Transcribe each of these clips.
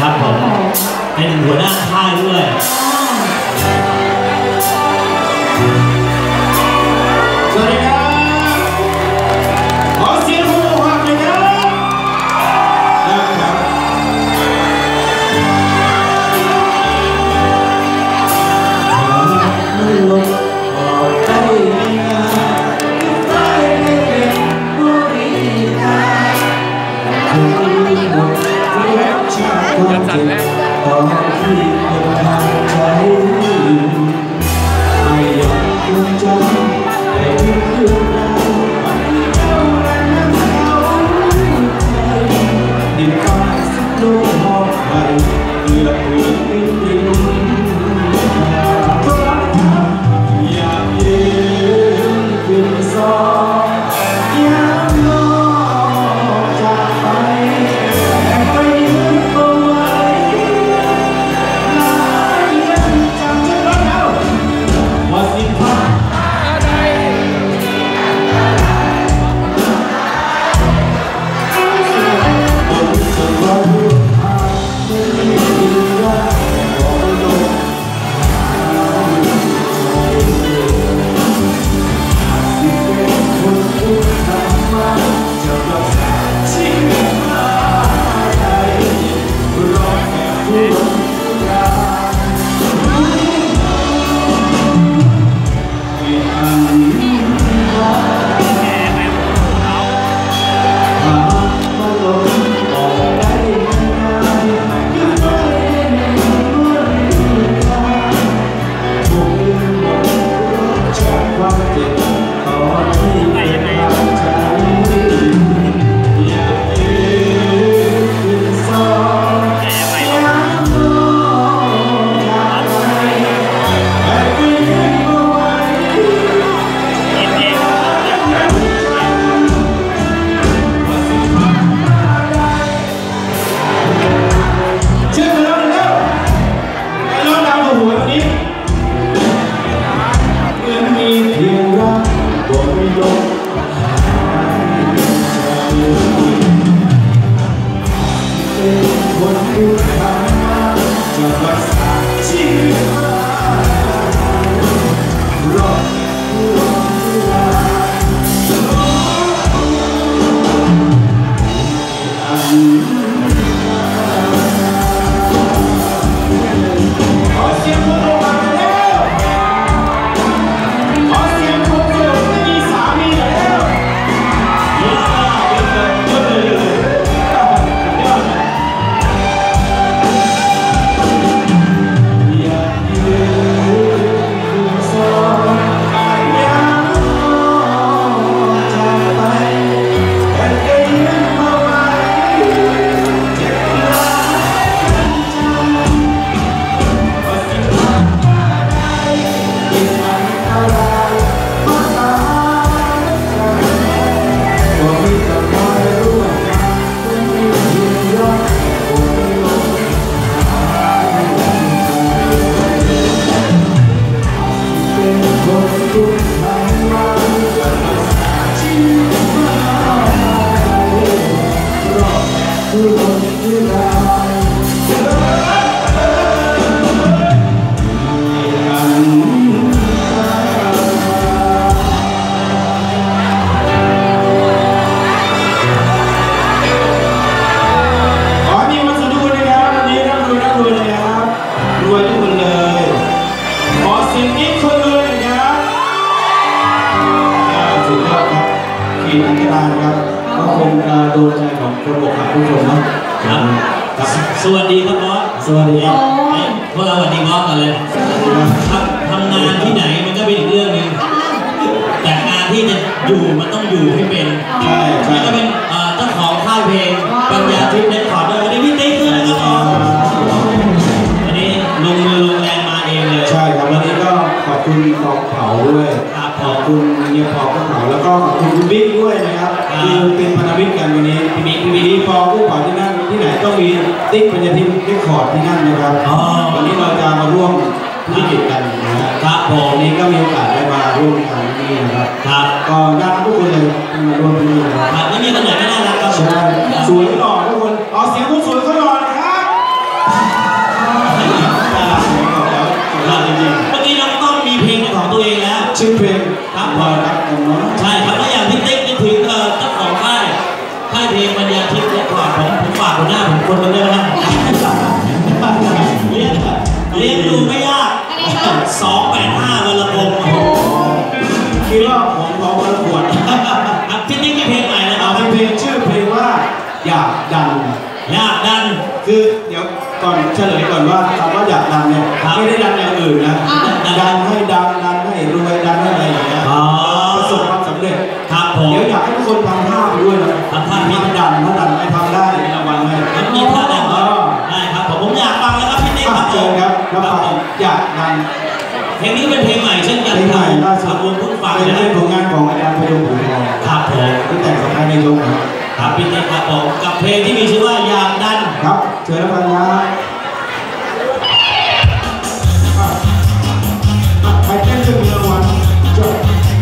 ครับผมเป็นหัวหน้าค่ายด้วยสวัสดีครับขอเสียงผู้ฟังหน่อยครับสวัสดีครับบอสสวัสดีพวกเราสวัสดีบอสกันเลยทำงานที่ไหนมันก็เป็นอีกเรื่องนึงแต่งานที่จะอยู่มันต้องอยู่ให้เป็นนี่ก็เป็นเจ้าของค่ายเพลงปัญญาทิพย์เรคคอร์ดด้วยวันนี้พี่ติ๊กด้วยนะครับวันนี้ลงมือลงแรงมาเองเลยใช่ครับวันนี้ก็ขอบคุณกองเผาด้วยขอบคุณเนี่ยพอก็เผาแล้วก็ขอบคุณคุณบิ๊กด้วยนะครับคือเป็นพันธมิตรกันวันนี้พี่พอผู้เผาที่นั่นที่ไหนต้องมีติ๊กปัญญาทิพย์เรคคอร์ดที่นั่นนะครับวันนี้เราจะมาร่วมธุรกิจกันนะครับวันนี้ก็มีโอกาสได้มาร่วมงานที่นี่นะครับก็น่ารักทุกคนเลยมาร่วมที่นี่นะครับไม่มีคนไหนไม่น่ารักครับใช่สวยหล่อทุกคนเอาเสียงผู้สวยเขาหล่อนะครับชื่อเพลงครับรอยรักของน้องใช่ครับแล้วอย่างพี่ติ๊กนี่ถึงเจ้าของค่ายเพลงปัญญาทิพย์เนี่ยก่อนผมฝากหัวหน้าผมคนนึงได้ไหมเรียนดูไม่ยาก285วันละครคิดว่าผมร้องวันละขวดพี่ติ๊กมีเพลงใหม่แล้วครับเพลงชื่อเพลงว่าอยากดังคือเดี๋ยวก่อนเฉลยก่อนว่าคำว่าอยากดังเนี่ยไม่ได้ดังอย่างอื่นนะดังให้ดังให้รวยดังให้อะไรอย่างเงี้ยประสบความสำเร็จครับผมเดี๋ยวอยากให้ทุกคนทำท่าไปด้วยนะทำท่าพี่ถ้าดังไม่ทำได้รางวัลให้มีท่าดังได้ครับผมอยากฟังแล้วครับพี่ติ๊กครับเจอครับแล้วฟังอยากดังเพลงนี้เป็นเพลงใหม่เช่นกันเพลงใหม่ล่าสุดวงพุ่งฟังเป็นผลงานของอาจารย์พยงขุนทองครับผมที่แต่งกับนายยงครับพี่ติ๊กครับผมกับเพลงที่มีชื่อว่าอยากดังครับเชิญแล้วกันนะไปเต้นจะมีรางวัลจบ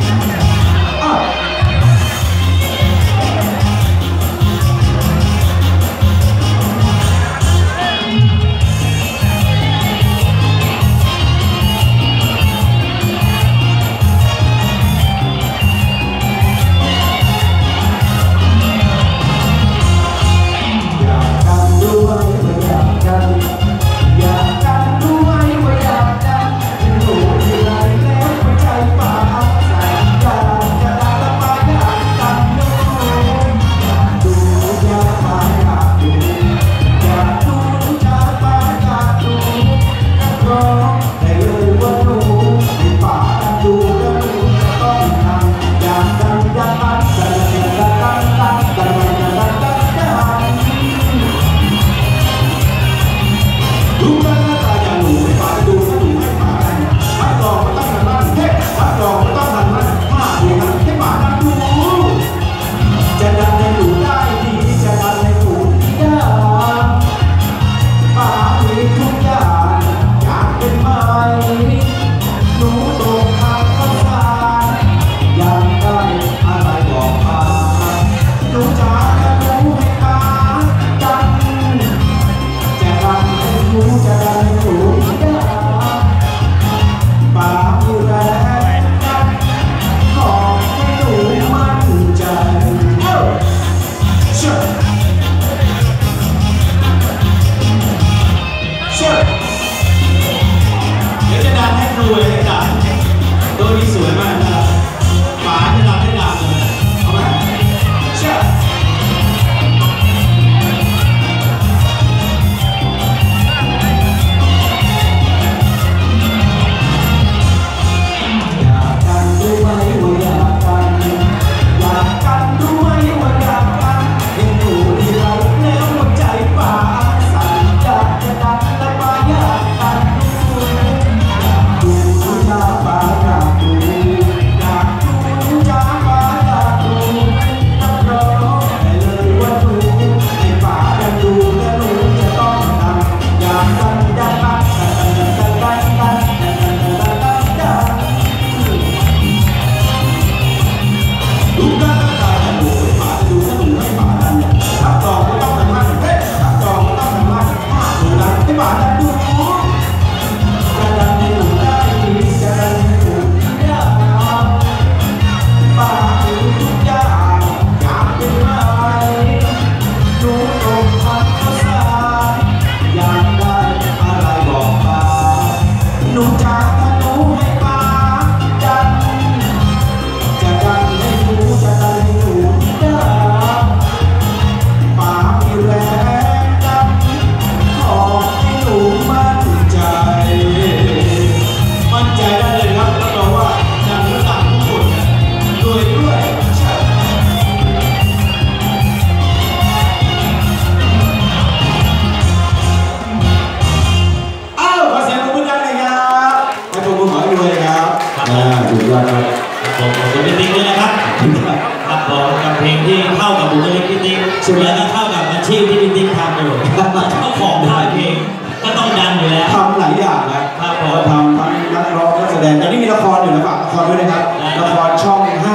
สุดยอดครับผมพี่ติ๊กด้วยนะครับครับผมกับเพลงที่เข้ากับบุคลิกพี่ติ๊กแล้วก็เข้ากับอาชีพที่พี่ติ๊กทำอยู่เจ้าของค่ายเพลงก็ต้องดันอยู่แล้วทำหลายอย่างนะครับพอทำทั้งนักร้องนักแสดงตอนนี้มีละครอยู่นะฝากละครด้วยนะครับละครช่อง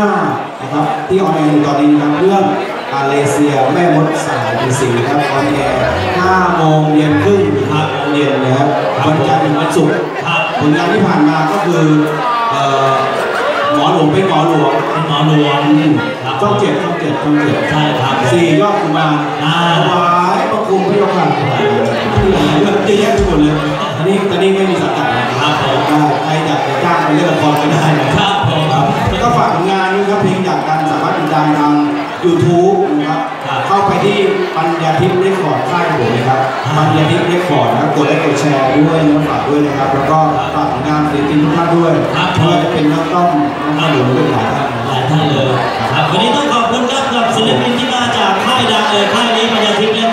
5นะครับที่ออนแอร์อยู่ตอนนี้นะครับเรื่องอาเลเซียแม่มดสายเป็นสิ่งนะครับออนแอร์5 โมงเย็นครึ่ง5 โมงเย็นนะครับวันจันทร์ถึงวันศุกร์ผลงานที่ผ่านมาก็คือหมอหลวงเป็นหมอหลวงเป็นหมอหลวงครับต้องเจ็บใช่ครับ 4 ยอดกุมารถวายประคุณพระเจ้าค่ะเรื่องเยอะแยะไปหมดเลยตอนนี้ไม่มีสังกัดนะครับใครอยากจะจ้างไปเล่นละครก็ได้นะครับก็ฝากผลงานด้วยครับเพลงอยากดังสามารถติดตามทาง YouTube นะครับเข้าไปที่ปัญญาทิพย์เรคคอร์ดค่ายผมนะครับปัญญาทิพย์เรคคอร์ดนะครับกดไลค์กดแชร์ด้วยนะฝากด้วยนะครับแล้วก็ฝากผลงานศิลปินทุกท่านด้วยเพื่อจะเป็นนักต้องหลวงด้วยหลายท่านเลยครับวันนี้ต้องขอบคุณครับกับศิลปินที่มาจากค่ายดังเลยค่ายนี้ปัญญาทิพย์